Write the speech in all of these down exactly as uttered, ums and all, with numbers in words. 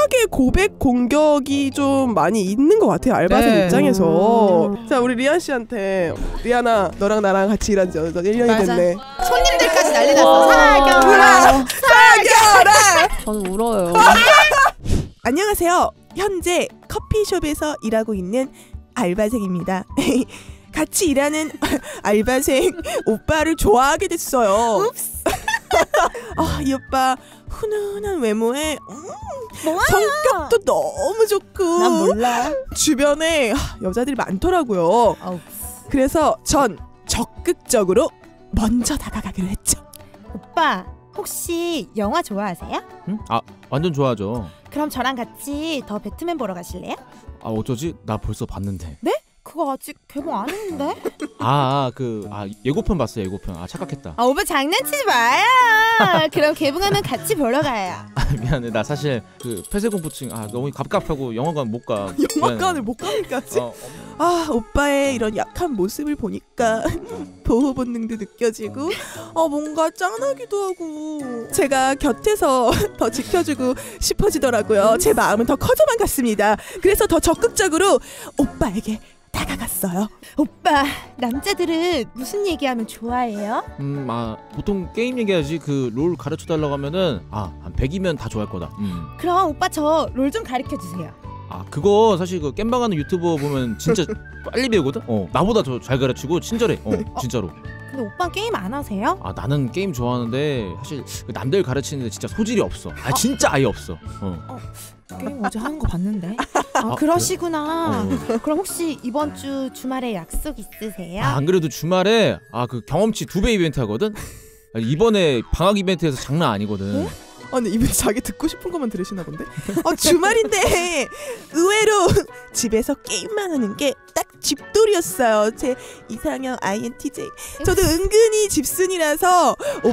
심하게 고백 공격이 좀 많이 있는 것 같아요, 알바생 네. 입장에서. 음. 자, 우리 리안 씨한테, 리안아 너랑 나랑 같이 일한 지 어느덧 일 년이 맞아. 됐네. 손님들까지 난리 났어. 사겨라 사겨라. 저는 울어요. 안녕하세요. 현재 커피숍에서 일하고 있는 알바생입니다. 같이 일하는 알바생 오빠를 좋아하게 됐어요. 아, 이 오빠 훈훈한 외모에 음, 성격도 너무 좋고 난 몰라. 주변에 여자들이 많더라고요. 어우. 그래서 전 적극적으로 먼저 다가가기로 했죠. 오빠 혹시 영화 좋아하세요? 응? 아 완전 좋아하죠. 그럼 저랑 같이 더 배트맨 보러 가실래요? 아 어쩌지? 나 벌써 봤는데. 네? 그거 아직 개봉 안 했는데? 아 그 아 예고편 봤어요. 예고편. 아 착각했다. 아 오빠 장난치지 마요. 그럼 개봉하면 같이 보러 가요. 아, 미안해. 나 사실 그 폐쇄공포증 아 너무 갑갑하고 영화관 못 가. 영화관을 못 가기까지. 어, 어. 아, 오빠의 이런 약한 모습을 보니까 보호 본능도 느껴지고 어 뭔가 짠하기도 하고 제가 곁에서 더 지켜주고 싶어지더라고요. 제 마음은 더 커져만 갔습니다. 그래서 더 적극적으로 오빠에게 다가갔어요. 오빠 남자들은 무슨 얘기하면 좋아해요? 음, 아 보통 게임 얘기하지 그 롤 가르쳐 달라고 하면은 아 한 백이면 다 좋아할 거다. 음. 그럼 오빠 저 롤 좀 가르쳐 주세요. 아 그거 사실 그 겜방하는 유튜버 보면 진짜 빨리 배우거든. 어 나보다 더 잘 가르치고 친절해. 어 진짜로. 근데 오빠 게임 안 하세요? 아 나는 게임 좋아하는데 사실 남들 가르치는데 진짜 소질이 없어. 아 진짜 아예 없어. 어. 게임 어제 하는 거 봤는데. 아, 아, 그러시구나. 어. 그럼 혹시 이번 주 주말에 약속 있으세요? 아, 안 그래도 주말에 아 그 경험치 두 배 이벤트 하거든. 아, 이번에 방학 이벤트에서 장난 아니거든. 네? 아, 근데 이분 자기 듣고 싶은 것만 들으시나 본데? 어, 주말인데 의외로 집에서 게임만 하는 게 딱 집돌이었어요. 제 이상형 아이엔티제이. 저도 은근히 집순이라서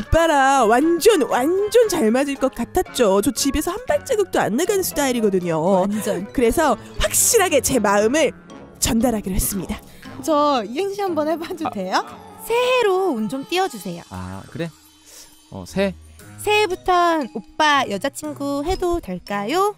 오빠랑 완전 완전 잘 맞을 것 같았죠. 저 집에서 한 발자국도 안 나가는 스타일이거든요. 완전. 그래서 확실하게 제 마음을 전달하기로 했습니다. 저 이행시 한번 해봐도 아. 돼요? 새해로 운 좀 띄워주세요. 아 그래? 어 새. 새해부턴 오빠 여자친구 해도 될까요?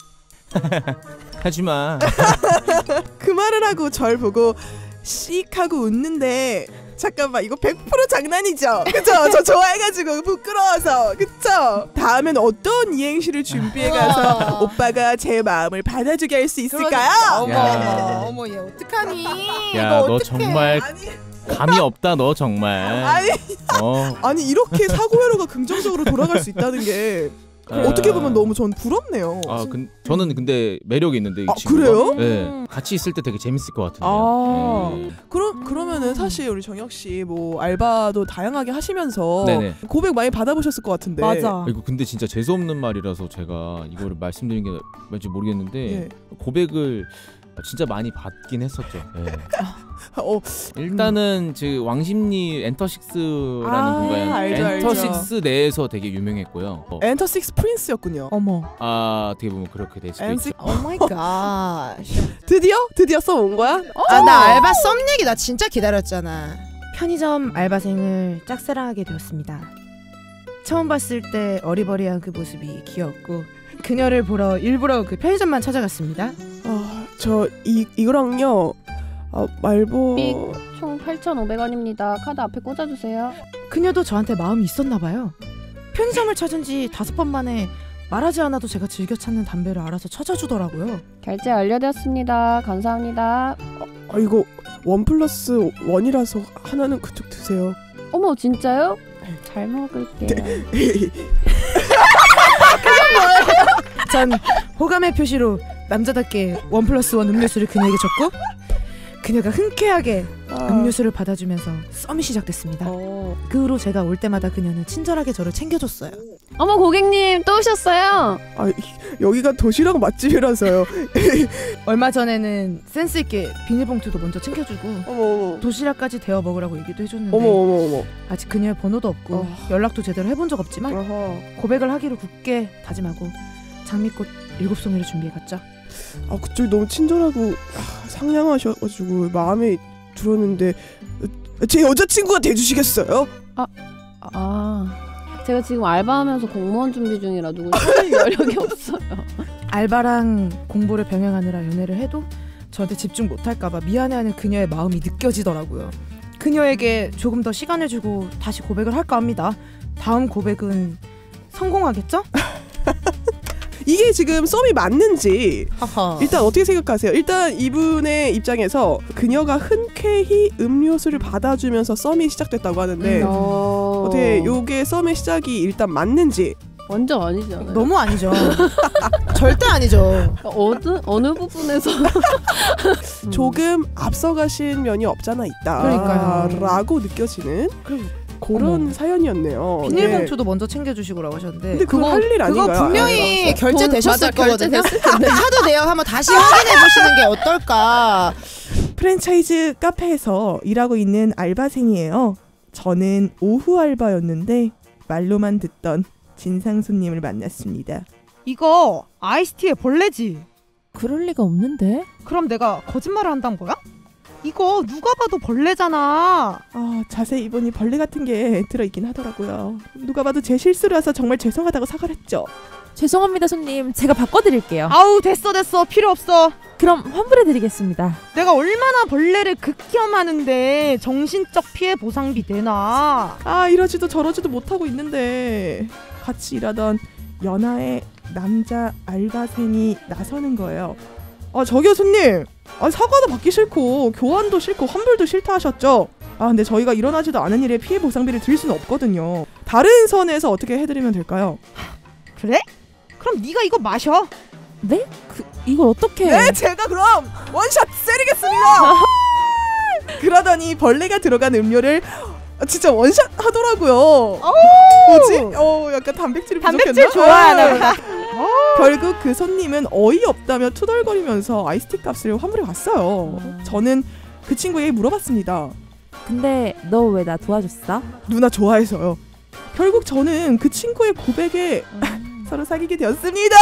하지마. 그 말을 하고 절 보고 씩 하고 웃는데 잠깐만 이거 백 퍼센트 장난이죠? 그쵸? 저 좋아해가지고 부끄러워서 그쵸? 다음엔 어떤 이행시를 준비해가서 오빠가 제 마음을 받아주게 할 수 있을까요? 어머 야. 어머 어머 얘 어떡하니? 야 이거 너 어떡해. 정말 아니 감이 없다 너 정말. 아니 어. 아니 이렇게 사고회로가 긍정적으로 돌아갈 수 있다는 게 아. 어떻게 보면 너무 전 부럽네요. 아, 근, 저는 근데 매력이 있는데 이 아, 친구가. 그래요? 네, 같이 있을 때 되게 재밌을 것 같은데요. 아. 네. 그럼 그러면은 사실 우리 정혁 씨 뭐 알바도 다양하게 하시면서 네네. 고백 많이 받아보셨을 것 같은데. 맞아. 이거 근데 진짜 재수 없는 말이라서 제가 이거를 말씀드린 게 뭔지 모르겠는데 예. 고백을 진짜 많이 받긴 했었죠. 네. 어, 일단은 그 왕십리 엔터식스라는 아, 공간 알죠, 알죠. 엔터식스 내에서 되게 유명했고요. 어. 엔터 식스 프린스였군요. 어머. 아 어떻게 보면 그렇게 될 수도 엔시- 있죠. 오 마이 갓. 드디어 드디어 써온 거야? 아 나 알바 썸 얘기 나 진짜 기다렸잖아. 편의점 알바생을 짝사랑하게 되었습니다. 처음 봤을 때 어리버리한 그 모습이 귀엽고 그녀를 보러 일부러 그 편의점만 찾아갔습니다. 아, 저 이 이거랑요. 아, 말보. 삑. 총 팔천오백 원입니다. 카드 앞에 꽂아주세요. 그녀도 저한테 마음이 있었나 봐요. 편의점을 찾은 지 다섯 번 만에 말하지 않아도 제가 즐겨 찾는 담배를 알아서 찾아주더라고요. 결제 완료되었습니다. 감사합니다. 아, 이거 원 플러스 원이라서 하나는 그쪽 드세요. 어머 진짜요? 잘 먹을게요. 전 호감의 표시로 남자답게 원 플러스 원 음료수를 그녀에게 줬고 그녀가 흔쾌하게 아. 음료수를 받아주면서 썸이 시작됐습니다. 어. 그 후로 제가 올 때마다 그녀는 친절하게 저를 챙겨줬어요. 어머 고객님 또 오셨어요? 아, 이- 여기가 도시락 맛집이라서요. 얼마 전에는 센스 있게 비닐봉투도 먼저 챙겨주고 어머 어머. 도시락까지 데워 먹으라고 얘기도 해줬는데 어머 어머 어머. 아직 그녀의 번호도 없고 어. 연락도 제대로 해본 적 없지만 아하. 고백을 하기로 굳게 다짐하고 장미꽃 일곱 송이를 준비해갔죠. 아, 그쪽이 너무 친절하고 아, 상냥하셔가지고 마음에 들었는데 제 여자친구가 돼주시겠어요? 아 제가 지금 알바하면서 공무원 준비 중이라 누굴 찾을 여력이 없어요. 알바랑 공부를 병행하느라 연애를 해도 저한테 집중 못할까봐 미안해하는 그녀의 마음이 느껴지더라고요. 그녀에게 조금 더 시간을 주고 다시 고백을 할까 합니다. 다음 고백은 성공하겠죠? 이게 지금 썸이 맞는지 하하. 일단 어떻게 생각하세요? 일단 이분의 입장에서 그녀가 흔쾌히 음료수를 받아주면서 썸이 시작됐다고 하는데 음, 어... 어떻게 요게 썸의 시작이 일단 맞는지. 완전 아니잖아요. 너무 아니죠. 절대 아니죠. 어느 어느 부분에서 조금 앞서가신 면이 없잖아 있다. 그러니까요. 라고 느껴지는 그런 어머. 사연이었네요. 비닐봉투도 먼저 챙겨주시고 하셨는데 근데 그거 할 일 아닌가요? 그거 분명히 결제되셨을 돈, 맞아, 거거든요. 결제됐을 카드 내역 한번 다시 확인해 보시는 게 어떨까. 프랜차이즈 카페에서 일하고 있는 알바생이에요. 저는 오후 알바였는데 말로만 듣던 진상 손님을 만났습니다. 이거 아이스티에 벌레지? 그럴 리가 없는데? 그럼 내가 거짓말을 한단 거야? 이거 누가 봐도 벌레잖아. 아, 자세히 보니 벌레 같은 게 들어있긴 하더라고요. 누가 봐도 제 실수라서 정말 죄송하다고 사과를 했죠. 죄송합니다 손님, 제가 바꿔드릴게요. 아우 됐어 됐어 필요 없어. 그럼 환불해드리겠습니다. 내가 얼마나 벌레를 극혐하는데 정신적 피해 보상비 내나. 아, 이러지도 저러지도 못하고 있는데 같이 일하던 연하의 남자 알바생이 나서는 거예요. 아, 저기요 손님, 아, 사과도 받기 싫고 교환도 싫고 환불도 싫다 하셨죠? 아, 근데 저희가 일어나지도 않은 일에 피해 보상비를 드릴 수는 없거든요. 다른 선에서 어떻게 해드리면 될까요? 그래? 그럼 네가 이거 마셔. 네? 그 이걸 어떻게? 네, 제가 그럼 원샷 때리겠습니다. 그러더니 벌레가 들어간 음료를 진짜 원샷 하더라고요. 뭐지? 어, 약간 단백질이 단백질 부족했나? 좋아하나 네. 보다. 결국 그 손님은 어이없다며 투덜거리면서 아이스티 값을 환불해 왔어요. 저는 그 친구에게 물어봤습니다. 근데 너 왜 나 도와줬어? 누나 좋아해서요. 결국 저는 그 친구의 고백에 서로 사귀게 되었습니다.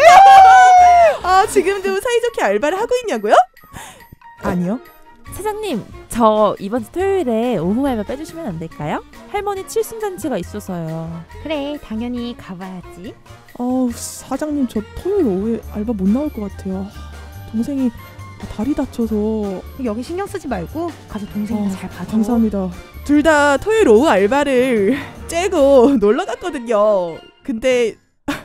아, 지금도 사이좋게 알바를 하고 있냐고요? 아니요. 사장님, 저 이번 주 토요일에 오후 알바 빼주시면 안 될까요? 할머니 칠순잔치가 있어서요. 그래 당연히 가봐야지. 어우, 사장님 저 토요일 오후에 알바 못 나올 것 같아요. 동생이 다리 다쳐서. 여기 신경 쓰지 말고 가서 동생 어, 잘 봐줘. 감사합니다. 둘 다 토요일 오후 알바를 째고 놀러 갔거든요. 근데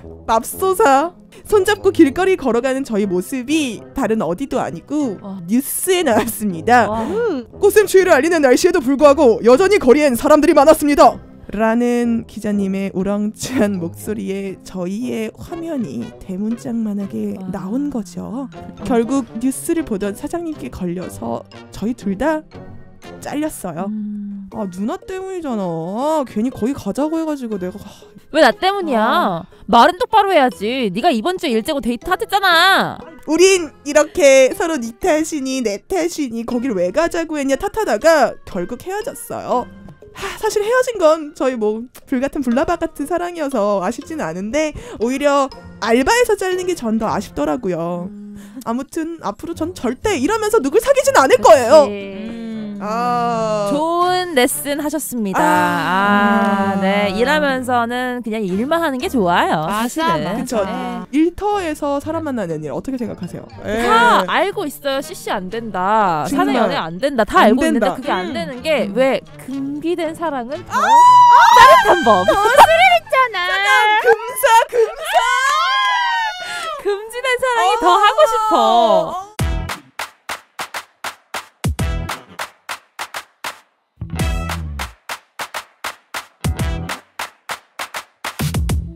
맙소사 손잡고 길거리 걸어가는 저희 모습이 다른 어디도 아니고 어. 뉴스에 나왔습니다. 와. 꽃샘 추위를 알리는 날씨에도 불구하고 여전히 거리엔 사람들이 많았습니다. 라는 기자님의 우렁찬 목소리에 저희의 화면이 대문짝만하게 와. 나온 거죠. 결국 뉴스를 보던 사장님께 걸려서 저희 둘 다 잘렸어요. 음... 아, 누나 때문이잖아. 아, 괜히 거기 가자고 해가지고 내가. 왜 나 때문이야? 말은 똑바로 해야지. 네가 이번 주에 일 재고 데이트 하댔잖아. 우린 이렇게 서로 네 탓이니 내 탓이니 거길 왜 가자고 했냐 탓하다가 결국 헤어졌어요. 하, 사실 헤어진 건 저희 뭐 불같은 불나방 같은 사랑이어서 아쉽지는 않은데 오히려 알바에서 잘리는 게 전 더 아쉽더라고요. 아무튼 앞으로 전 절대 이러면서 누굴 사귀진 않을 거예요. 음... 아, 좋은 레슨 하셨습니다. 아. 아, 네. 일하면서는 그냥 일만 하는 게 좋아요. 맞아, 사실은. 그쵸. 네. 일터에서 사람 만나는 일 어떻게 생각하세요? 에. 다 알고 있어요. 씨씨 안 된다. 정말. 사내 연애 안 된다. 다 안 알고 된다. 있는데 그게 안 음. 되는 게 음. 왜 금기된 사랑은 더 아! 짜릿한 법. 있잖아. 금사 금사 금지된 사랑이 더 하고 싶어.